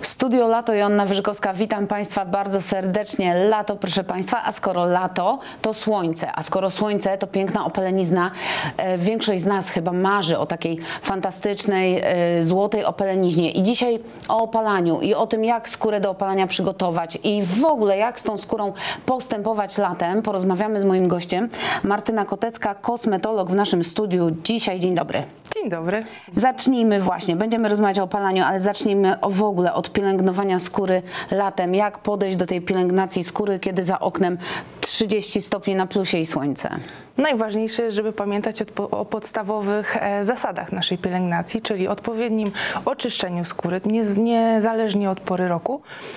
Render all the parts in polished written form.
Studio Lato, Joanna Wyrzykowska, witam Państwa bardzo serdecznie. Lato, proszę Państwa, a skoro lato, to słońce, a skoro słońce, to piękna opalenizna. Większość z nas chyba marzy o takiej fantastycznej, złotej opaleniźnie. I dzisiaj o opalaniu i o tym, jak skórę do opalania przygotować i w ogóle jak z tą skórą postępować latem, porozmawiamy z moim gościem. Martyna Kotecka, kosmetolog w naszym studiu. Dzisiaj, dzień dobry. Dzień dobry. Zacznijmy właśnie, będziemy rozmawiać o opalaniu, ale zacznijmy w ogóle od pielęgnowania skóry latem. Jak podejść do tej pielęgnacji skóry, kiedy za oknem 30 stopni na plusie i słońce? Najważniejsze jest, żeby pamiętać o podstawowych zasadach naszej pielęgnacji, czyli odpowiednim oczyszczeniu skóry, niezależnie od pory roku.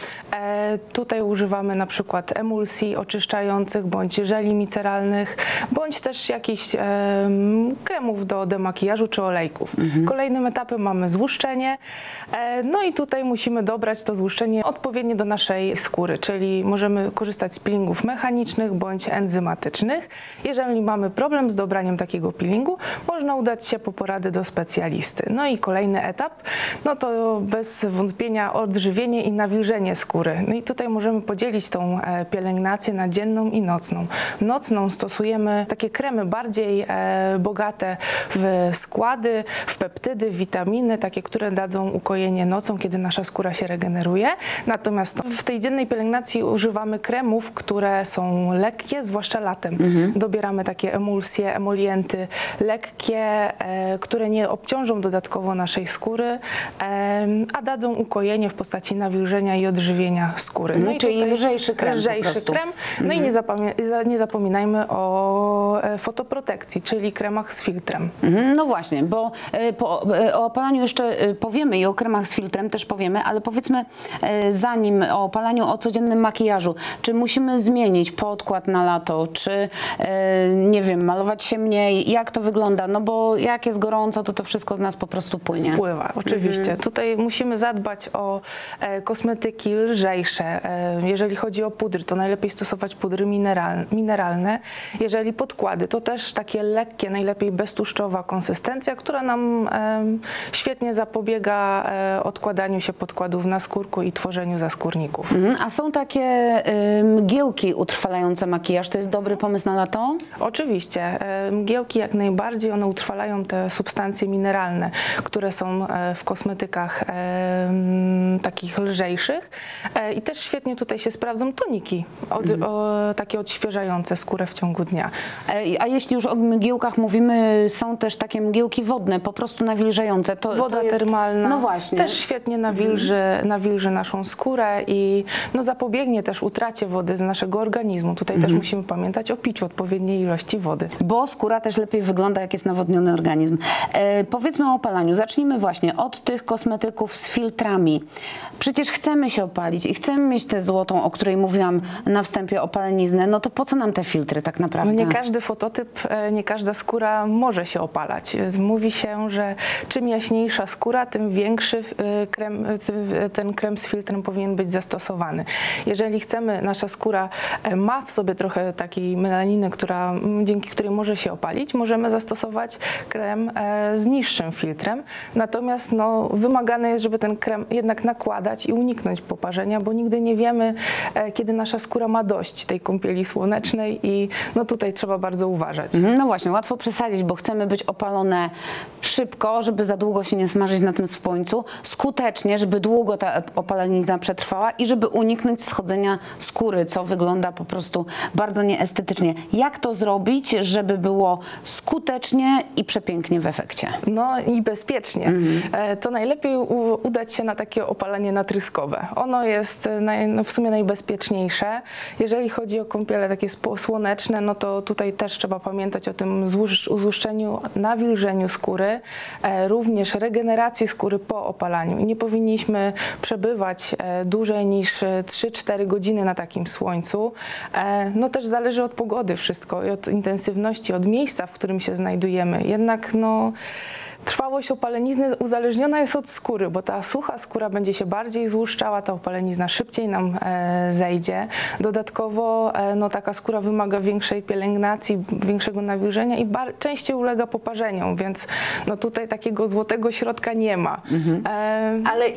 Tutaj używamy na przykład emulsji oczyszczających, bądź żeli miceralnych, bądź też jakichś kremów do demakijażu czy olejków. Kolejnym etapem mamy złuszczenie. No i tutaj musimy dobrać to złuszczenie odpowiednie do naszej skóry, czyli możemy korzystać z peelingów mechanicznych bądź enzymatycznych. Jeżeli mamy problem z dobraniem takiego peelingu, można udać się po poradę do specjalisty. No i kolejny etap, no to bez wątpienia odżywienie i nawilżenie skóry. No i tutaj możemy podzielić tą pielęgnację na dzienną i nocną. Nocną stosujemy takie kremy bardziej bogate w składy, w peptydy, w witaminy, takie, które dadzą ukojenie nocą, kiedy nasza skóra się regeneruje. Natomiast w tej dziennej pielęgnacji używamy kremów, które są lekkie, zwłaszcza latem. Dobieramy takie emulsje, emolienty lekkie, które nie obciążą dodatkowo naszej skóry, a dadzą ukojenie w postaci nawilżenia i odżywienia skóry. No i czyli lżejszy krem. Lżejszy krem. No i nie zapominajmy o fotoprotekcji, czyli kremach z filtrem. No właśnie, bo o opalaniu jeszcze powiemy i o kremach z filtrem też powiemy, ale powiedzmy zanim o opalaniu, o codziennym makijażu. Czy musimy zmienić podkład na lato, czy nie wiem, malować się mniej? Jak to wygląda? No bo jak jest gorąco, to wszystko z nas po prostu płynie. Spływa, oczywiście. Tutaj musimy zadbać o kosmetyki lżejsze. Jeżeli chodzi o pudry, to najlepiej stosować pudry mineralne. Jeżeli podkłady, to też takie lekkie, najlepiej beztłuszczowa konsystencja, która nam świetnie zapobiega odkładaniu się podkładów na skórku i tworzeniu zaskórników. A są takie mgiełki utrwalające makijaż. To jest dobry pomysł na lato? Oczywiście. Mgiełki jak najbardziej, one utrwalają te substancje mineralne, które są w kosmetykach takich lżejszych. I też świetnie tutaj się sprawdzą toniki, takie odświeżające skórę w ciągu dnia. A jeśli już o mgiełkach mówimy, są też takie mgiełki wodne, po prostu nawilżające. Woda termalna no właśnie. Też świetnie nawilży naszą skórę i no, zapobiegnie też utracie wody z naszego organizmu. Tutaj też musimy pamiętać o piciu odpowiedniej ilości wody. Bo skóra też lepiej wygląda, jak jest nawodniony organizm. Powiedzmy o opalaniu. Zacznijmy właśnie od tych kosmetyków z filtrami. Przecież chcemy się opalić i chcemy mieć tę złotą, o której mówiłam na wstępie, opaleniznę. No to po co nam te filtry tak naprawdę? No nie każdy fototyp, nie każda skóra może się opalać. Mówi się, że czym jaśniejsza skóra, tym większy ten krem z filtrem powinien być zastosowany. Jeżeli chcemy, nasza skóra ma w sobie trochę takiej melaniny, dzięki której może się opalić, możemy zastosować krem z niższym filtrem. Natomiast no, wymagane jest, żeby ten krem jednak nakładać i uniknąć poparzenia, bo nigdy nie wiemy, kiedy nasza skóra ma dość tej kąpieli słonecznej i no tutaj trzeba bardzo uważać. No właśnie, łatwo przesadzić, bo chcemy być opalone szybko, żeby za długo się nie smażyć na tym słońcu, skutecznie, żeby długo ta opalenizna przetrwała i żeby uniknąć schodzenia skóry, co wygląda po prostu bardzo nieestetycznie. Jak to zrobić, żeby było skutecznie i przepięknie w efekcie? No i bezpiecznie. To najlepiej udać się na takie opalenie natryskowe. Ono jest w sumie najbezpieczniejsze. Jeżeli chodzi o kąpiele takie słoneczne, no to tutaj też trzeba pamiętać o tym złuszczeniu, nawilżeniu skóry, również regeneracji skóry po opalaniu. I nie powinniśmy przebywać dłużej niż 3-4 godziny na takim słońcu. No też zależy od pogody wszystko i od intensywności, od miejsca, w którym się znajdujemy. Jednak no Trwałość opalenizny uzależniona jest od skóry, bo ta sucha skóra będzie się bardziej złuszczała, ta opalenizna szybciej nam zejdzie. Dodatkowo no, taka skóra wymaga większej pielęgnacji, większego nawilżenia i częściej ulega poparzeniom, więc no, tutaj takiego złotego środka nie ma. Ale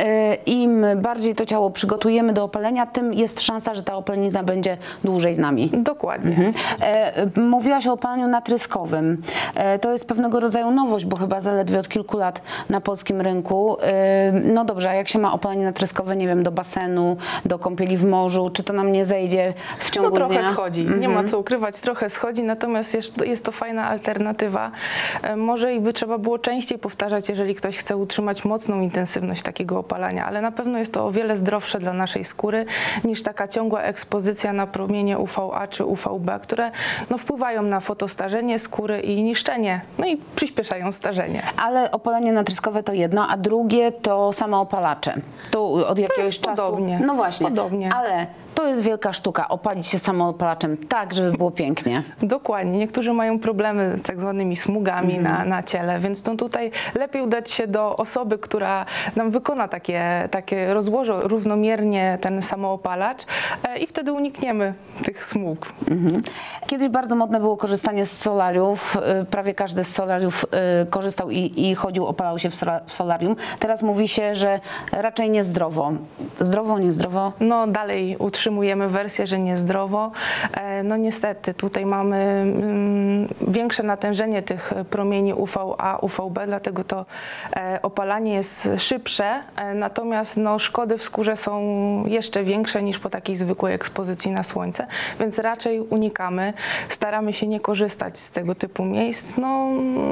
im bardziej to ciało przygotujemy do opalenia, tym jest szansa, że ta opalenizna będzie dłużej z nami. Dokładnie. Mówiłaś o opalaniu natryskowym. To jest pewnego rodzaju nowość, bo chyba zaledwie od kilku lat na polskim rynku. No dobrze, a jak się ma opalenie natryskowe, nie wiem, do basenu, do kąpieli w morzu, czy to nam nie zejdzie w ciągu No trochę dnia? schodzi, nie ma co ukrywać, trochę schodzi, natomiast jest to fajna alternatywa. Może i by trzeba było częściej powtarzać, jeżeli ktoś chce utrzymać mocną intensywność takiego opalania, ale na pewno jest to o wiele zdrowsze dla naszej skóry niż taka ciągła ekspozycja na promienie UVA czy UVB, które no, wpływają na fotostarzenie skóry i niszczenie, no i przyspieszają starzenie. Ale opalenie natryskowe to jedno, a drugie to samoopalacze. To od jakiegoś czasu. Podobnie. No właśnie, Podobnie. ale to jest wielka sztuka, opalić się samoopalaczem tak, żeby było pięknie. Dokładnie. Niektórzy mają problemy z tak zwanymi smugami na ciele, więc no tutaj lepiej udać się do osoby, która nam wykona takie rozłoży równomiernie ten samoopalacz i wtedy unikniemy tych smug. Kiedyś bardzo modne było korzystanie z solariów. Prawie każdy z solariów korzystał i chodził, opalał się w solarium. Teraz mówi się, że raczej niezdrowo. Zdrowo, niezdrowo? No dalej utrzymujemy wersję, że niezdrowo. No niestety tutaj mamy większe natężenie tych promieni UVA, UVB, dlatego to opalanie jest szybsze, natomiast no, szkody w skórze są jeszcze większe niż po takiej zwykłej ekspozycji na słońce, więc raczej unikamy, staramy się nie korzystać z tego typu miejsc. No,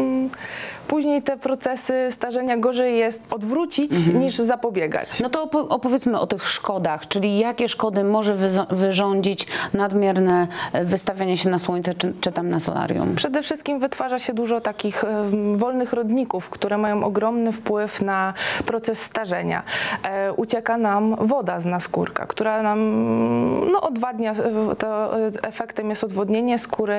później te procesy starzenia gorzej jest odwrócić niż zapobiegać. No to opowiedzmy o tych szkodach, czyli jakie szkody może wyrządzić nadmierne wystawianie się na słońce czy tam na solarium? Przede wszystkim wytwarza się dużo takich wolnych rodników, które mają ogromny wpływ na proces starzenia. Ucieka nam woda z naskórka, która nam no, odwadnia, to efektem jest odwodnienie skóry,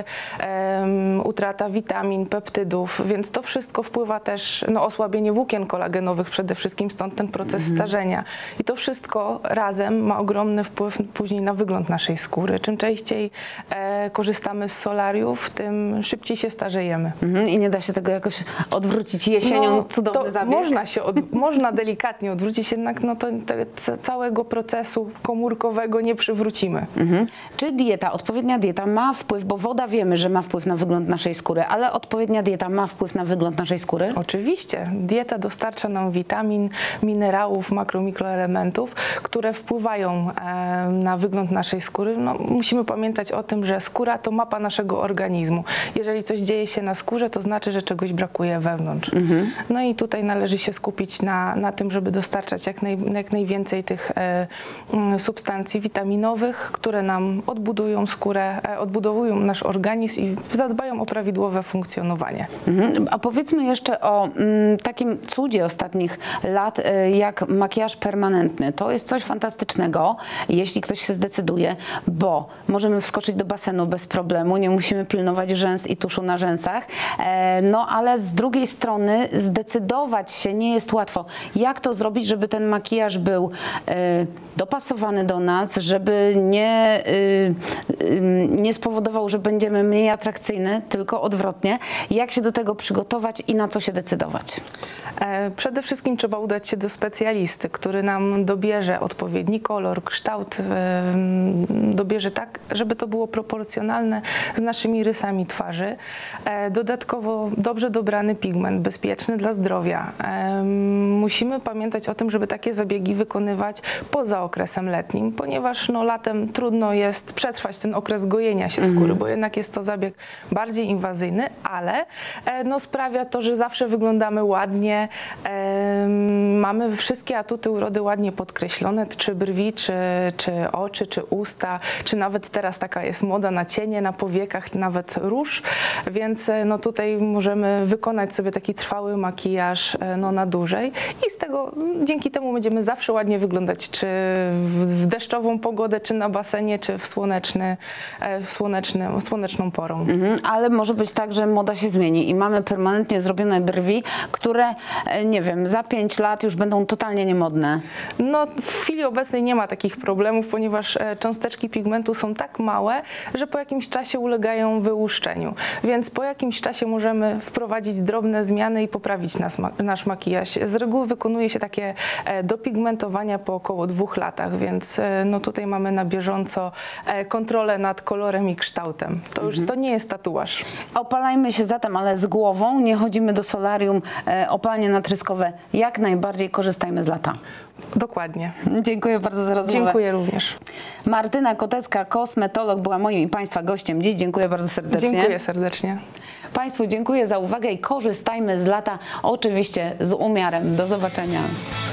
utrata witamin, peptydów, więc to wszystko wpływa też no, osłabienie włókien kolagenowych przede wszystkim, stąd ten proces starzenia. I to wszystko razem ma ogromny wpływ później na wygląd naszej skóry. Czym częściej korzystamy z solariów, tym szybciej się starzejemy. I nie da się tego jakoś odwrócić jesienią, cudowny to zabieg? można delikatnie odwrócić, jednak no to całego procesu komórkowego nie przywrócimy. Czy dieta, odpowiednia dieta ma wpływ, bo woda wiemy, że ma wpływ na wygląd naszej skóry, ale odpowiednia dieta ma wpływ na wygląd naszej skóry? Oczywiście. Dieta dostarcza nam witamin, minerałów, mikroelementów, które wpływają na wygląd naszej skóry. No, musimy pamiętać o tym, że skóra to mapa naszego organizmu. Jeżeli coś dzieje się na skórze, to znaczy, że czegoś brakuje wewnątrz. No i tutaj należy się skupić na tym, żeby dostarczać jak najwięcej tych substancji witaminowych, które nam odbudują skórę, odbudowują nasz organizm i zadbają o prawidłowe funkcjonowanie. A powiedzmy jeszcze o takim cudzie ostatnich lat, jak makijaż permanentny. To jest coś fantastycznego, jeśli ktoś się zdecyduje, bo możemy wskoczyć do basenu bez problemu, nie musimy pilnować rzęs i tuszu na rzęsach, no ale z drugiej strony zdecydować się nie jest łatwo. Jak to zrobić, żeby ten makijaż był dopasowany do nas, żeby nie spowodował, że będziemy mniej atrakcyjny, tylko odwrotnie. Jak się do tego przygotować i na co się decydować? Przede wszystkim trzeba udać się do specjalisty, który nam dobierze odpowiedni kolor, kształt, dobierze tak, żeby to było proporcjonalne z naszymi rysami twarzy. Dodatkowo dobrze dobrany pigment, bezpieczny dla zdrowia. Musimy pamiętać o tym, żeby takie zabiegi wykonywać poza okresem letnim, ponieważ no, latem trudno jest przetrwać ten okres gojenia się skóry, bo jednak jest to zabieg bardziej inwazyjny, ale no, sprawia to, że zawsze wyglądamy ładnie, mamy wszystkie atuty urody ładnie podkreślone, czy brwi, czy oczy, czy usta, czy nawet teraz taka jest moda na cienie, na powiekach, nawet róż, więc no tutaj możemy wykonać sobie taki trwały makijaż no, na dłużej i z tego, dzięki temu będziemy zawsze ładnie wyglądać, czy w deszczową pogodę, czy na basenie, czy w słoneczną porą. Ale może być tak, że moda się zmieni i mamy permanentnie zrobione brwi, które, nie wiem, za 5 lat już będą totalnie niemodne. No, w chwili obecnej nie ma takich problemów, ponieważ cząsteczki pigmentu są tak małe, że po jakimś czasie ulegają wyłuszczeniu. Więc po jakimś czasie możemy wprowadzić drobne zmiany i poprawić nasz makijaż. Z reguły wykonuje się takie dopigmentowania po około 2 latach, więc no tutaj mamy na bieżąco kontrolę nad kolorem i kształtem. To nie jest tatuaż. Opalajmy się zatem, ale z głową, nie chodzimy do solarium, opalanie natryskowe, jak najbardziej korzystajmy z lata. Dokładnie. Dziękuję bardzo za rozmowę. Dziękuję również. Martyna Kotecka, kosmetolog, była moim i Państwa gościem dziś. Dziękuję bardzo serdecznie. Dziękuję serdecznie. Państwu dziękuję za uwagę i korzystajmy z lata, oczywiście z umiarem. Do zobaczenia.